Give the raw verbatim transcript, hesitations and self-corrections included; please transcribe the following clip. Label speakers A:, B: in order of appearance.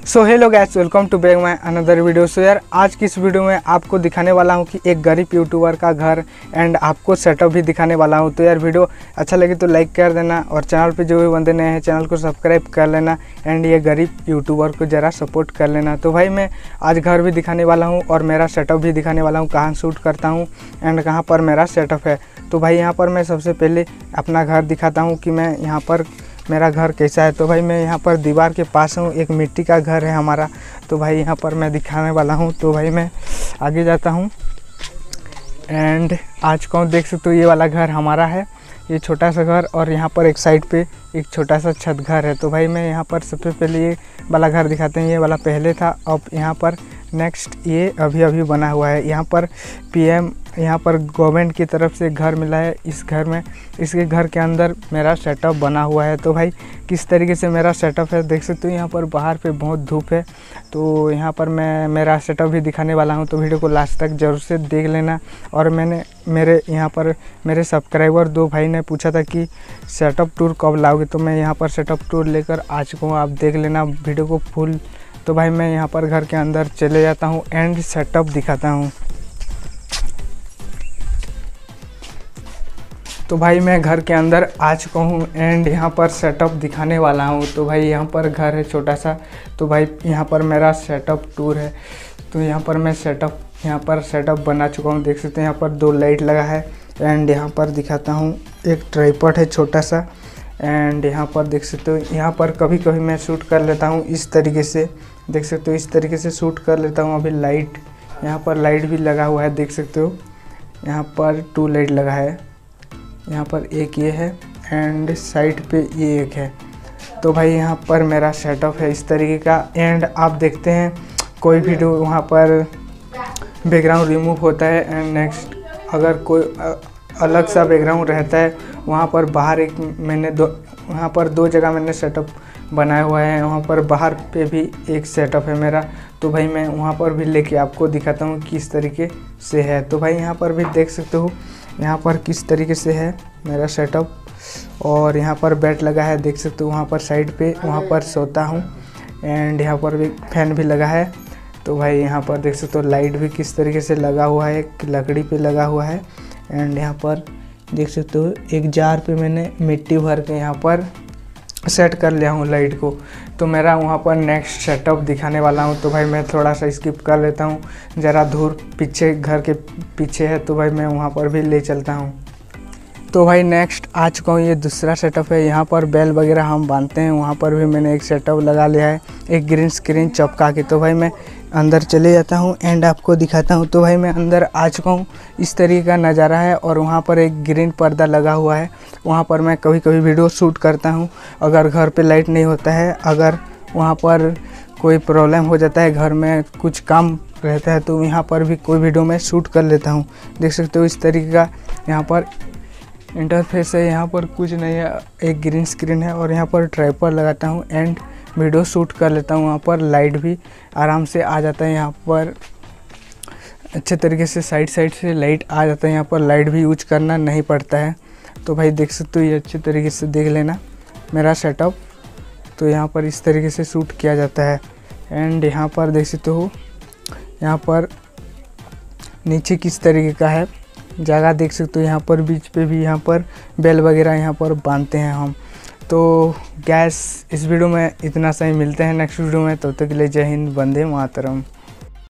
A: So hello guys, welcome to back my another video. So यार आज की इस वीडियो में आपको दिखाने वाला हूं कि एक गरीब यूट्यूबर का घर एंड आपको सेटअप भी दिखाने वाला हूं। तो यार वीडियो अच्छा लगे तो लाइक कर देना और चैनल पे जो भी बंदे नए हैं चैनल को सब्सक्राइब कर लेना एंड ये गरीब यूट्यूबर को ज़रा सपोर्ट कर लेना। तो भाई मैं आज घर भी दिखाने वाला हूँ और मेरा सेटअप भी दिखाने वाला हूँ, कहाँ शूट करता हूँ एंड कहाँ पर मेरा सेटअप है। तो भाई यहाँ पर मैं सबसे पहले अपना घर दिखाता हूँ कि मैं यहाँ पर मेरा घर कैसा है। तो भाई मैं यहाँ पर दीवार के पास हूँ, एक मिट्टी का घर है हमारा। तो भाई यहाँ पर मैं दिखाने वाला हूँ। तो भाई मैं आगे जाता हूँ एंड आज कौन देख सकते हो, ये वाला घर हमारा है, ये छोटा सा घर। और यहाँ पर एक साइड पे एक छोटा सा छत घर है। तो भाई मैं यहाँ पर सबसे पहले ये वाला घर दिखाते हैं। ये वाला पहले था, अब यहाँ पर नेक्स्ट ये अभी अभी बना हुआ है। यहाँ पर पीएम यहाँ पर गवर्नमेंट की तरफ से घर मिला है इस घर में। इसके घर के अंदर मेरा सेटअप बना हुआ है। तो भाई किस तरीके से मेरा सेटअप है देख सकते हो। यहाँ पर बाहर पे बहुत धूप है, तो यहाँ पर मैं मेरा सेटअप भी दिखाने वाला हूँ। तो वीडियो को लास्ट तक ज़रूर से देख लेना। और मैंने मेरे यहाँ पर मेरे सब्सक्राइबर दो भाई ने पूछा था कि सेटअप टूर कब लाओगे, तो मैं यहाँ पर सेटअप टूर लेकर आ चुका हूँ। आप देख लेना वीडियो को फुल। तो भाई मैं यहाँ पर घर के अंदर चले जाता हूँ एंड सेटअप दिखाता हूँ। तो भाई मैं घर के अंदर आ चुका हूँ एंड यहाँ पर सेटअप दिखाने वाला हूँ। तो भाई यहाँ पर घर है छोटा सा। तो भाई यहाँ पर मेरा सेटअप टूर है। तो यहाँ पर मैं सेटअप यहाँ पर सेटअप बना चुका हूँ, देख सकते हैं। यहाँ पर दो लाइट लगा है एंड यहाँ पर दिखाता हूँ एक ट्राइपॉड है छोटा सा एंड यहाँ पर देख सकते हो। यहाँ पर कभी कभी मैं शूट कर लेता हूँ इस तरीके से, देख सकते हो। इस तरीके से शूट कर लेता हूँ। अभी लाइट यहाँ पर लाइट भी लगा हुआ है, देख सकते हो। यहाँ पर टू लाइट लगा है, यहाँ पर एक ये है एंड साइड पे ये एक है। तो भाई यहाँ पर मेरा सेटअप है इस तरीके का। एंड आप देखते हैं कोई वीडियो वहाँ पर बैकग्राउंड रिमूव होता है एंड नेक्स्ट अगर कोई अलग सा बैकग्राउंड रहता है वहाँ पर बाहर एक मैंने दो वहाँ पर दो जगह मैंने सेटअप बनाया हुआ है। वहाँ पर बाहर पे भी एक सेटअप है मेरा। तो भाई मैं वहाँ पर भी लेके आपको दिखाता हूँ किस तरीके से है। तो भाई यहाँ पर भी देख सकते हो यहाँ पर किस तरीके से है मेरा सेटअप। और यहाँ पर बेड लगा है, देख सकते हो। वहाँ पर साइड पे वहाँ पर सोता हूँ एंड यहाँ पर भी फैन भी लगा है। तो भाई यहाँ पर देख सकते हो लाइट भी किस तरीके से लगा हुआ है, एक लकड़ी पे लगा हुआ है। एंड यहाँ पर देख सकते हो एक जार पे मैंने मिट्टी भर के यहाँ पर सेट कर लिया हूँ लाइट को। तो मेरा वहाँ पर नेक्स्ट सेटअप दिखाने वाला हूँ। तो भाई मैं थोड़ा सा स्किप कर लेता हूँ, ज़रा दूर पीछे घर के पीछे है। तो भाई मैं वहाँ पर भी ले चलता हूँ। तो भाई नेक्स्ट आ चुका हूँ, ये दूसरा सेटअप है। यहाँ पर बेल वगैरह हम बांधते हैं, वहाँ पर भी मैंने एक सेटअप लगा लिया है, एक ग्रीन स्क्रीन चपका के। तो भाई मैं अंदर चले जाता हूँ एंड आपको दिखाता हूँ। तो भाई मैं अंदर आ चुका हूँ, इस तरीके का नज़ारा है। और वहाँ पर एक ग्रीन पर्दा लगा हुआ है, वहाँ पर मैं कभी कभी वीडियो शूट करता हूँ। अगर घर पे लाइट नहीं होता है, अगर वहाँ पर कोई प्रॉब्लम हो जाता है, घर में कुछ काम रहता है, तो यहाँ पर भी कोई वीडियो में शूट कर लेता हूँ। देख सकते हो इस तरीके का यहाँ पर इंटरफेस है। यहाँ पर कुछ नहीं है, एक ग्रीन स्क्रीन है और यहाँ पर ट्राइपॉड लगाता हूँ एंड वीडियो शूट कर लेता हूँ। वहाँ पर लाइट भी आराम से आ जाता है, यहाँ पर अच्छे तरीके से साइड साइड से लाइट आ जाता है। यहाँ पर लाइट भी यूज करना नहीं पड़ता है। तो भाई देख सकते हो, ये अच्छे तरीके से देख लेना मेरा सेटअप। तो यहाँ पर इस तरीके से शूट किया जाता है। एंड यहाँ पर देख सकते हो यहाँ पर नीचे किस तरीके का है जगह, देख सकते हो। यहाँ पर बीच पे भी यहाँ पर बेल वगैरह यहाँ पर बांधते हैं हम। तो गैस इस वीडियो में इतना सही, मिलते हैं नेक्स्ट वीडियो में। तब तक के लिए जय हिंद, वंदे मातरम।